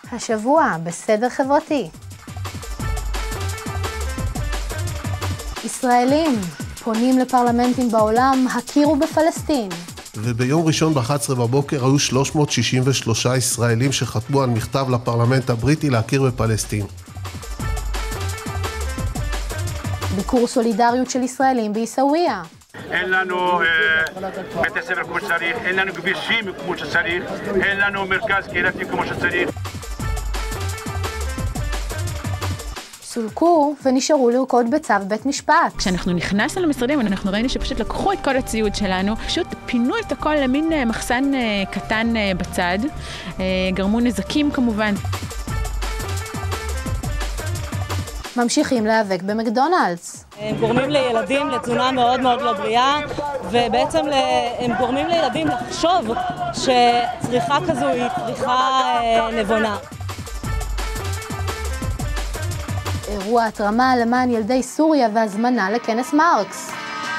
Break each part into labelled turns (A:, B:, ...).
A: השבוע בסדר חברתי. ישראלים פונים לפרלמנטים בעולם, הכירו בפלסטין.
B: וביום ראשון ב-11 בבוקר היו 363 ישראלים שחתמו על מכתב לפרלמנט הבריטי להכיר בפלסטין.
A: ביקור סולידריות של ישראלים בעיסאוויה.
C: אין לנו בתי ספר כמו שצריך, אין לנו כבישים כמו שצריך, אין לנו מרכז קהילתי כמו שצריך.
A: סולקו ונשארו לרקוד בצו בית משפט.
D: כשאנחנו נכנסנו למשרדים, אנחנו ראינו שפשוט לקחו את כל הציוד שלנו, פשוט פינו את הכל למין מחסן קטן בצד, גרמו נזקים כמובן.
A: ממשיכים להיאבק במקדונלדס.
E: הם גורמים לילדים לתזונה מאוד מאוד לא בריאה, ובעצם הם גורמים לילדים לחשוב שצריכה כזו היא צריכה נבונה.
A: אירוע התרמה למען ילדי סוריה והזמנה לכנס מרקס.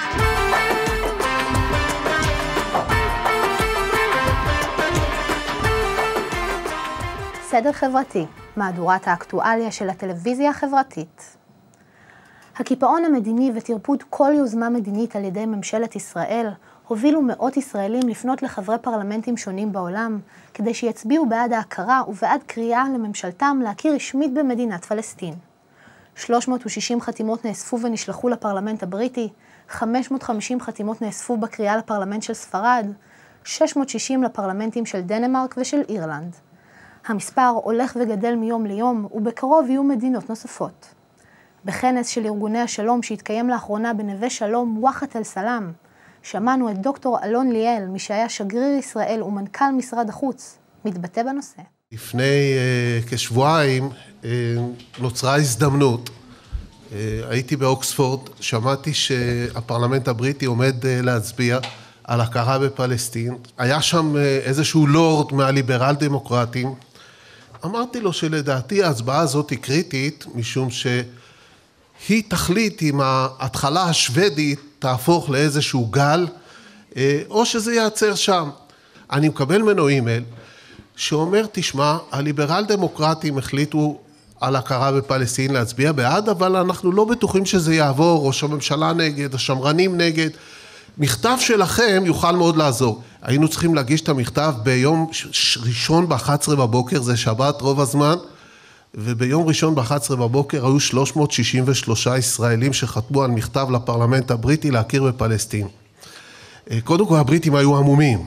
A: סדר חברתי, מהדורת האקטואליה של הטלוויזיה החברתית. הקיפאון המדיני וטרפוד כל יוזמה מדינית על ידי ממשלת ישראל הובילו מאות ישראלים לפנות לחברי פרלמנטים שונים בעולם כדי שיצביעו בעד ההכרה ובעד קריאה לממשלתם להכיר רשמית במדינת פלסטין. 360 חתימות נאספו ונשלחו לפרלמנט הבריטי, 550 חתימות נאספו בקריאה לפרלמנט של ספרד, 660 לפרלמנטים של דנמרק ושל אירלנד. המספר הולך וגדל מיום ליום, ובקרוב יהיו מדינות נוספות. בכנס של ארגוני השלום שהתקיים לאחרונה בנווה שלום וואחת אל סלאם, שמענו את דוקטור אלון ליאל, מי שהיה שגריר ישראל ומנכ"ל משרד החוץ, מתבטא בנושא.
B: לפני כשבועיים נוצרה הזדמנות. הייתי באוקספורד, שמעתי שהפרלמנט הבריטי עומד להצביע על הכרה בפלסטין. היה שם איזשהו לורד מהליברל דמוקרטים. אמרתי לו שלדעתי ההצבעה הזאת היא קריטית, משום שהיא תחליט אם ההתחלה השוודית תהפוך לאיזשהו גל, או שזה ייעצר שם. אני מקבל ממנו אימייל, שאומר, תשמע, הליברל דמוקרטים החליטו על הכרה בפלסטין להצביע בעד, אבל אנחנו לא בטוחים שזה יעבור, ראש הממשלה נגד, השמרנים נגד. מכתב שלכם יוכל מאוד לעזור. היינו צריכים להגיש את המכתב ביום ראשון ב-11 בבוקר, זה שבת רוב הזמן, וביום ראשון ב-11 בבוקר היו 363 ישראלים שחתמו על מכתב לפרלמנט הבריטי להכיר בפלסטין. קודם כל הבריטים היו עמומים.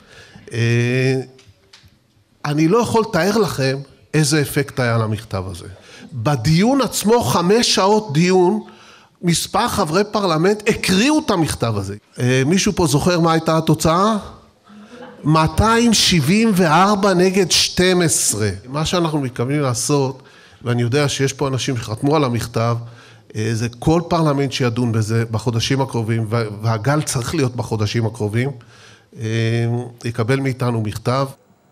B: אני לא יכול לתאר לכם איזה אפקט היה למכתב הזה. בדיון עצמו, 5 שעות דיון, מספר חברי פרלמנט הקריאו את המכתב הזה. מישהו פה זוכר מה הייתה התוצאה? 274 נגד 12. מה שאנחנו מתכוונים לעשות, ואני יודע שיש פה אנשים שחתמו על המכתב, זה כל פרלמנט שידון בזה בחודשים הקרובים, והגל צריך להיות בחודשים הקרובים, יקבל מאיתנו מכתב.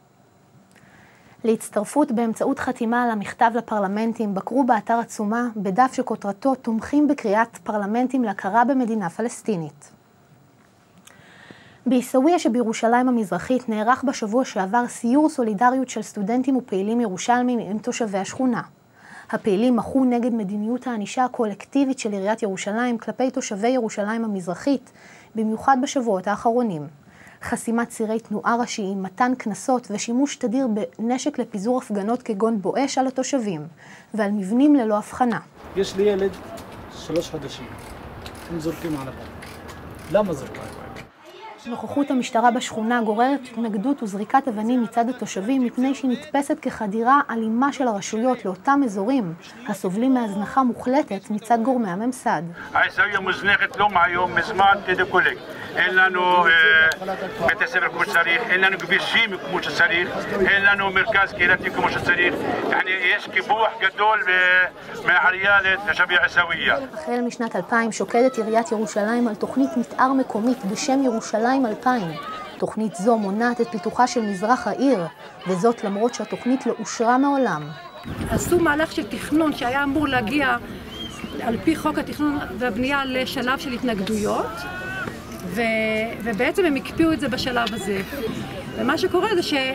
A: להצטרפות באמצעות חתימה על המכתב לפרלמנטים בקרו באתר עצומה בדף שכותרתו תומכים בקריאת פרלמנטים להכרה במדינה פלסטינית. בעיסאוויה שבירושלים המזרחית נערך בשבוע שעבר סיור סולידריות של סטודנטים ופעילים ירושלמים עם תושבי השכונה. הפעילים מחו נגד מדיניות הענישה הקולקטיבית של עיריית ירושלים כלפי תושבי ירושלים המזרחית, במיוחד בשבועות האחרונים. חסימת צירי תנועה ראשיים, מתן כנסות ושימוש תדיר בנשק לפיזור הפגנות כגון בואש על התושבים ועל מבנים ללא הבחנה.
F: יש לי ילד 3 חודשים, הם זורקים על הבית. למה זורקים?
A: נוכחות המשטרה בשכונה גוררת התנגדות וזריקת אבנים מצד התושבים מפני שהיא נתפסת כחדירה אלימה של הרשויות לאותם אזורים הסובלים מהזנחה מוחלטת מצד גורמי הממסד.
C: עיסאוויה מוזנחת לא מהיום, מזמן תדקולק. אין לנו בתי ספר כמו שצריך, אין לנו כבישים כמו שצריך, אין לנו מרכז קהילתי כמו שצריך. יש קיפוח גדול מהעירייה לתושבי עיסאוויה.
A: החל משנת 2000 שוקדת עיריית ירושלים על תוכנית מתאר מקומית בשם ירושלים 2000. תוכנית זו מונעת את פיתוחה של מזרח העיר, וזאת למרות שהתוכנית לא אושרה מעולם.
G: עשו מהלך של תכנון שהיה אמור להגיע על פי חוק התכנון והבנייה לשלב של התנגדויות, ובעצם הם הקפיאו את זה בשלב הזה. ומה שקורה זה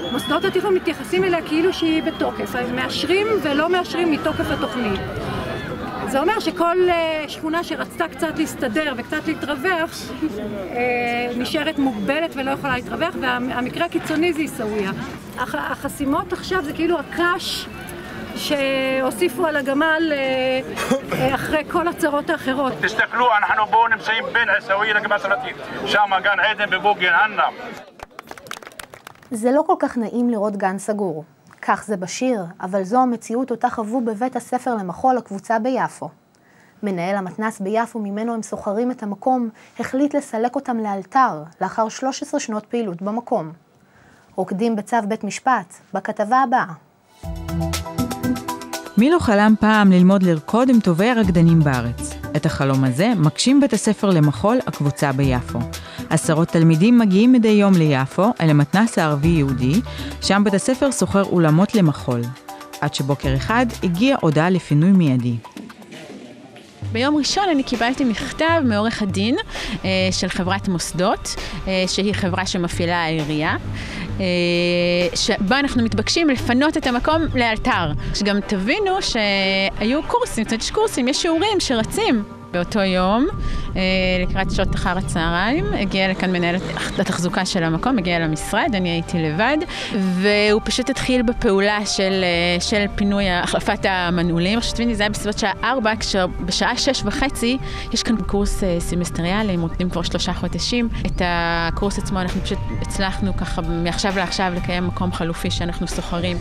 G: מוסדות התכנון מתייחסים אליה כאילו שהיא בתוקף, אז מאשרים ולא מאשרים מתוקף התוכנית. זה אומר שכל שכונה שרצתה קצת להסתדר וקצת להתרווח, נשארת מוגבלת ולא יכולה להתרווח, והמקרה הקיצוני זה עיסאוויה. החסימות עכשיו זה כאילו הקש שהוסיפו על הגמל אחרי כל הצרות האחרות.
C: תסתכלו, אנחנו פה נמצאים בין עיסאוויה לגמל סלטית, שם גן עדן בבוגן הנם.
A: זה לא כל כך נעים לראות גן סגור. כך זה בשיר, אבל זו המציאות אותה חוו בבית הספר למחול הקבוצה ביפו. מנהל המתנ"ס ביפו, ממנו הם סוחרים את המקום, החליט לסלק אותם לאלתר, לאחר 13 שנות פעילות במקום. רוקדים בצו בית משפט, בכתבה הבאה.
H: מי לא חלם פעם ללמוד לרקוד עם טובי הרקדנים בארץ? את החלום הזה מגשים בית הספר למחול הקבוצה ביפו. עשרות תלמידים מגיעים מדי יום ליפו, אל המתנ"ס הערבי-יהודי, שם בית הספר סוחר אולמות למחול. עד שבוקר אחד הגיע הודעה לפינוי מיידי.
D: ביום ראשון אני קיבלתי מכתב מעורך הדין של חברת מוסדות, שהיא חברה שמפעילה העירייה, שבה אנחנו מתבקשים לפנות את המקום לאלתר. שגם תבינו שהיו קורסים, יש קורסים, יש שיעורים שרצים. באותו יום, לקראת שעות אחר הצהריים, הגיע לכאן מנהלת התחזוקה של המקום, הגיע למשרד, אני הייתי לבד, והוא פשוט התחיל בפעולה של פינוי, החלפת המנעולים. עכשיו תביני, זה היה בסביבות שעה 4, כשבשעה 6:30 יש כאן קורס סמסטריאלי, מוקדים כבר 3 חודשים. את הקורס עצמו אנחנו פשוט הצלחנו ככה מעכשיו לעכשיו לקיים מקום חלופי שאנחנו סוחרים.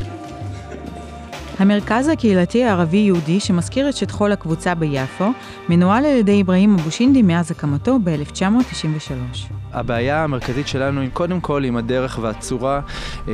H: המרכז הקהילתי הערבי-יהודי שמזכיר את שטחו לקבוצה ביפו, מנוהל על ידי אברהים אבו שינדי מאז הקמתו ב-1993.
I: הבעיה המרכזית שלנו היא קודם כל עם הדרך והצורה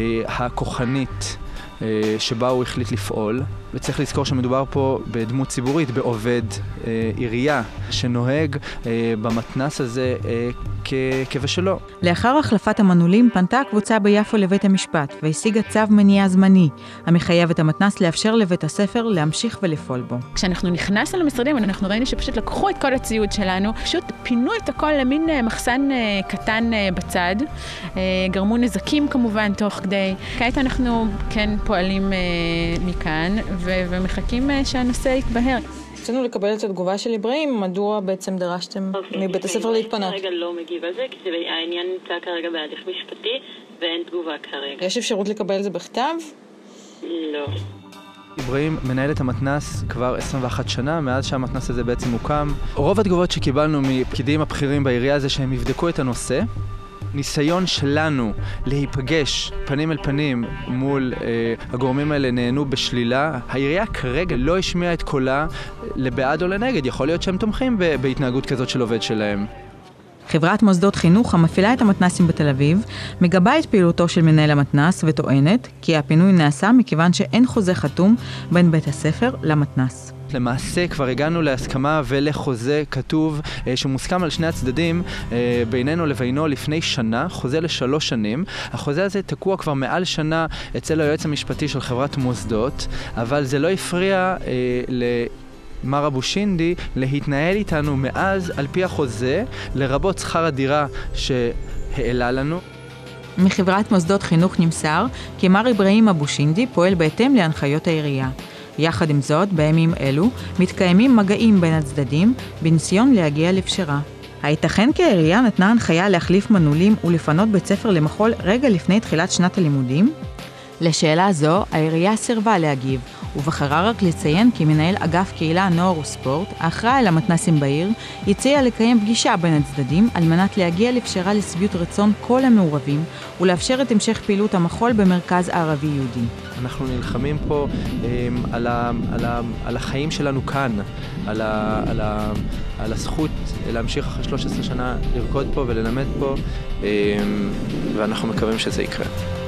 I: הכוחנית שבה הוא החליט לפעול, וצריך לזכור שמדובר פה בדמות ציבורית, בעובד עירייה שנוהג במתנ"ס הזה כבשלו.
H: לאחר החלפת המנעולים פנתה הקבוצה ביפו לבית המשפט והשיגה צו מניעה זמני, המחייב את המתנ"ס לאפשר לבית הספר להמשיך ולפעול בו.
D: כשאנחנו נכנסנו למשרדים, אנחנו ראינו שפשוט לקחו את כל הציוד שלנו, פשוט פינו את הכל למין מחסן קטן בצד, גרמו נזקים כמובן תוך כדי. כעת אנחנו כן פועלים מכאן ומחכים שהנושא יתבהר.
H: רצינו לקבל את התגובה של אברהים, מדוע בעצם דרשתם מבית הספר להתפנות?
J: אני כרגע לא מגיב על זה, כי העניין נמצא כרגע בהליך משפטי ואין תגובה כרגע.
H: יש אפשרות לקבל את זה בכתב?
J: לא.
I: אברהים מנהל את המתנ"ס כבר 21 שנה, מאז שהמתנ"ס הזה בעצם הוקם. רוב התגובות שקיבלנו מפקידים הבכירים בעירייה זה שהם יבדקו את הנושא. ניסיון שלנו להיפגש פנים אל פנים מול הגורמים האלה נהנו בשלילה. העירייה כרגע לא השמיעה את קולה לבעד או לנגד. יכול להיות שהם תומכים בהתנהגות כזאת של עובד שלהם.
H: חברת מוסדות חינוך המפעילה את המתנ"סים בתל אביב מגבה את פעילותו של מנהל המתנ"ס וטוענת כי הפינוי נעשה מכיוון שאין חוזה חתום בין בית הספר למתנ"ס.
I: למעשה כבר הגענו להסכמה ולחוזה כתוב שמוסכם על שני הצדדים בינינו לבינו לפני שנה, חוזה ל3 שנים. החוזה הזה תקוע כבר מעל שנה אצל היועץ המשפטי של חברת מוסדות, אבל זה לא הפריע מר אבו שינדי להתנהל איתנו מאז על פי החוזה, לרבות שכר הדירה שהעלה לנו.
H: מחברת מוסדות חינוך נמסר כי מר אברהים אבו שינדי פועל בהתאם להנחיות העירייה. יחד עם זאת, בימים אלו מתקיימים מגעים בין הצדדים בניסיון להגיע לפשרה. הייתכן כי העירייה נתנה הנחיה להחליף מנעולים ולפנות בית ספר למחול רגע לפני תחילת שנת הלימודים? לשאלה זו, העירייה סירבה להגיב, ובחרה רק לציין כי מנהל אגף קהילה, נוער וספורט, האחראי על המתנ"סים בעיר, הציע לקיים פגישה בין הצדדים על מנת להגיע לפשרה לשביעות רצון כל המעורבים, ולאפשר את המשך פעילות המחול במרכז הערבי-יהודי.
I: אנחנו נלחמים פה על החיים שלנו כאן, על הזכות להמשיך אחרי 13 שנה לרקוד פה וללמד פה, ואנחנו מקווים שזה יקרה.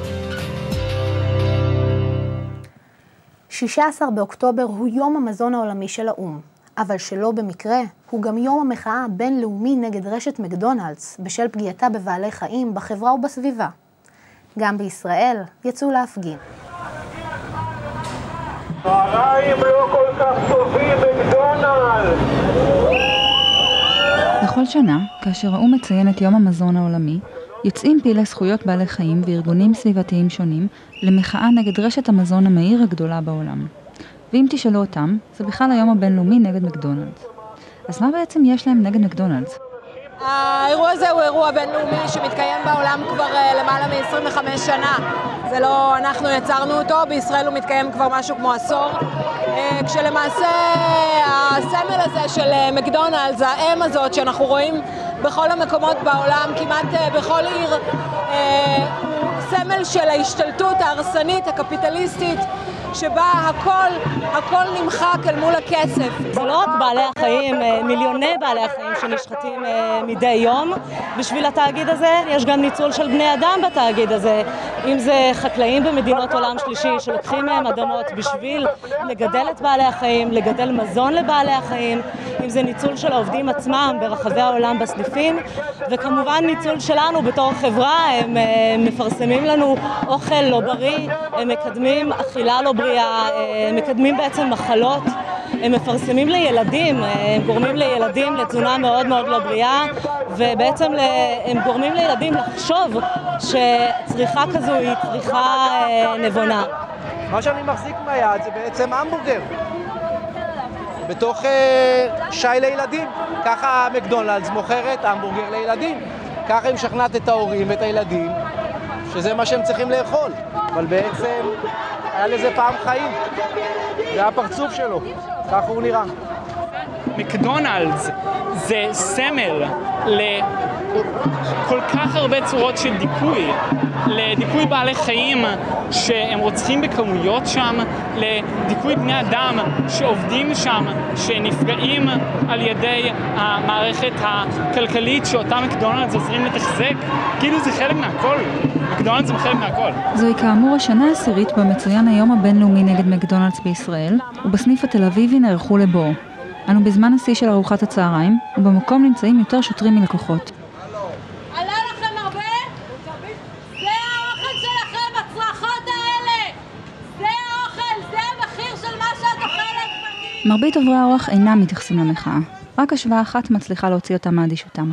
A: 16 באוקטובר הוא יום המזון העולמי של האו"ם, אבל שלא במקרה, הוא גם יום המחאה הבינלאומי נגד רשת מקדונלדס בשל פגיעתה בבעלי חיים בחברה ובסביבה. גם בישראל יצאו להפגין.
K: צהריים לא כל כך טובים מקדונלדס!
L: בכל שנה, כאשר האו"ם מציין את יום המזון העולמי,
H: יוצאים פעילי זכויות בעלי חיים וארגונים סביבתיים שונים למחאה נגד רשת המזון המהיר הגדולה בעולם. ואם תשאלו אותם, זה בכלל היום הבינלאומי נגד מקדונלדס. אז מה בעצם יש להם נגד מקדונלדס?
E: האירוע הזה הוא אירוע בינלאומי שמתקיים בעולם כבר למעלה מ-25 שנה. זה לא אנחנו יצרנו אותו, בישראל הוא מתקיים כבר משהו כמו עשור. כשלמעשה הסמל הזה של מקדונלדס, האם הזאת שאנחנו רואים בכל המקומות בעולם, כמעט בכל עיר, הוא סמל של ההשתלטות ההרסנית, הקפיטליסטית, שבה הכל נמחק אל מול הכסף. זה לא רק בעלי החיים, מיליוני בעלי החיים שנשחטים מדי יום. בשביל התאגיד הזה יש גם ניצול של בני אדם בתאגיד הזה. אם זה חקלאים במדינות עולם שלישי שלוקחים מהם אדמות בשביל לגדל את בעלי החיים, לגדל מזון לבעלי החיים, אם זה ניצול של העובדים עצמם ברחבי העולם בסניפים, וכמובן ניצול שלנו בתור חברה. הם מפרסמים לנו אוכל לא בריא, הם מקדמים אכילה לא בריאה, הם מקדמים בעצם מחלות, הם מפרסמים לילדים, הם גורמים לילדים לתזונה מאוד מאוד לא בריאה, ובעצם הם גורמים לילדים לחשוב שצריכה כזו היא צריכה נבונה.
L: מה שאני מחזיק מהיד זה בעצם המבורגר בתוך שי לילדים. ככה מקדונלדס מוכרת המבורגר לילדים. ככה היא משכנעת את ההורים ואת הילדים שזה מה שהם צריכים לאכול, אבל בעצם היה לזה פעם חיים. זה הפרצוף שלו, ככה הוא נראה.
M: מקדונלדס זה סמל לכל כך הרבה צורות של דיכוי, לדיכוי בעלי חיים שהם רוצחים בכמויות שם, לדיכוי בני אדם שעובדים שם, שנפגעים על ידי המערכת הכלכלית שאותה מקדונלדס עוזרים לתחזק. כאילו זה חלק מהכל, מקדונלדס זה חלק מהכל.
H: זוהי כאמור השנה העשירית בה מצוין היום הבינלאומי נגד מקדונלדס בישראל, ובסניף התל אביבי נערכו לבור. אנו בזמן השיא של ארוחת הצהריים, ובמקום נמצאים יותר שוטרים מלקוחות.
N: עלה לכם הרבה? זה האוכל שלכם, הצרחות האלה! זה האוכל, זה המחיר של מה שאת אוכלת!
H: מרבית עוברי האורח אינם מתייחסים למחאה. רק השוואה אחת מצליחה להוציא אותם מאדישותם.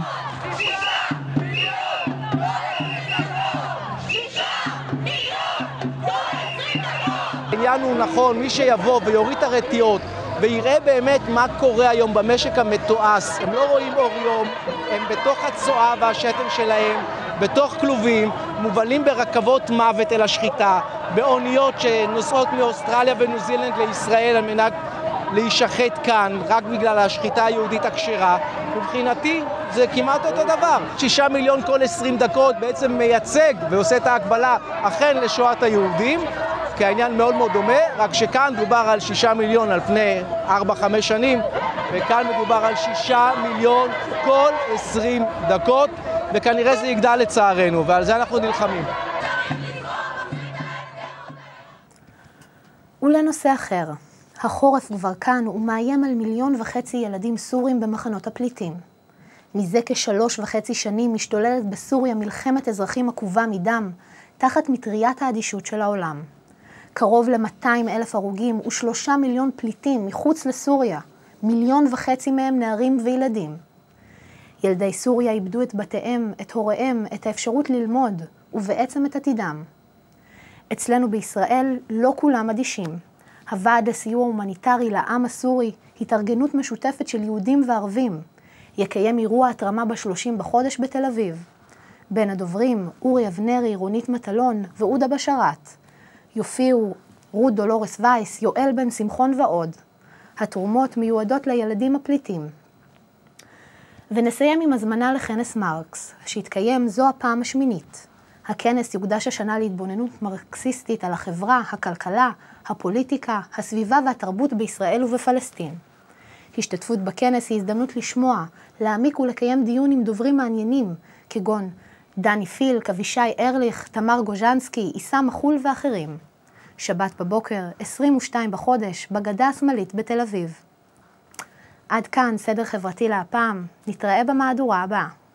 L: העניין הוא נכון, מי שיבוא ויוריד את הרתיות ויראה באמת מה קורה היום במשק המתועש. הם לא רואים אור יום, הם בתוך הצואה והשתן שלהם, בתוך כלובים, מובלים ברכבות מוות אל השחיטה, באוניות שנוסעות מאוסטרליה וניו זילנד לישראל על מנת להישחט כאן, רק בגלל השחיטה היהודית הכשרה. מבחינתי זה כמעט אותו דבר. 6 מיליון כל 20 דקות בעצם מייצג ועושה את ההקבלה אכן לשואת היהודים, כי העניין מאוד מאוד דומה, רק שכאן דובר על 6 מיליון על פני 4-5 שנים, וכאן מדובר על 6 מיליון כל 20 דקות, וכנראה זה יגדל לצערנו, ועל זה אנחנו נלחמים.
A: ולנושא אחר, החורף כבר כאן ומאיים על 1.5 מיליון ילדים סורים במחנות הפליטים. מזה כ3.5 שנים משתוללת בסוריה מלחמת אזרחים עקובה מדם, תחת מטריית האדישות של העולם. קרוב ל200,000 הרוגים ו3 מיליון פליטים מחוץ לסוריה, 1.5 מיליון מהם נערים וילדים. ילדי סוריה איבדו את בתיהם, את הוריהם, את האפשרות ללמוד, ובעצם את עתידם. אצלנו בישראל לא כולם אדישים. הוועד לסיוע הומניטרי לעם הסורי, התארגנות משותפת של יהודים וערבים, יקיים אירוע התרמה ב30 בחודש בתל אביב. בין הדוברים, אורי אבנרי, רונית מטלון ועודה בשרת. יופיעו רות דולורס וייס, יואל בן שמחון ועוד. התרומות מיועדות לילדים הפליטים. ונסיים עם הזמנה לכנס מרקס, שהתקיים זו הפעם השמינית. הכנס יוקדש השנה להתבוננות מרקסיסטית על החברה, הכלכלה, הפוליטיקה, הסביבה והתרבות בישראל ובפלסטין. השתתפות בכנס היא הזדמנות לשמוע, להעמיק ולקיים דיון עם דוברים מעניינים, כגון דני פילק, אבישי ארליך, תמר גוז'נסקי, איסם מחול ואחרים. שבת בבוקר, 22 בחודש, בגדה השמאלית בתל אביב. עד כאן סדר חברתי להפעם, נתראה במהדורה הבאה.